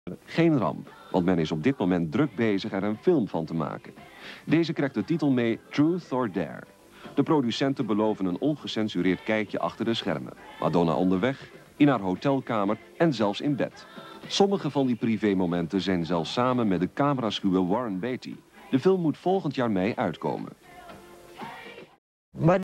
Geen ramp, want men is op dit moment druk bezig er een film van te maken. Deze krijgt de titel mee Truth or Dare. De producenten beloven een ongecensureerd kijkje achter de schermen. Madonna onderweg, in haar hotelkamer en zelfs in bed. Sommige van die privémomenten zijn zelfs samen met de cameraschuwe Warren Beatty. De film moet volgend jaar mei uitkomen.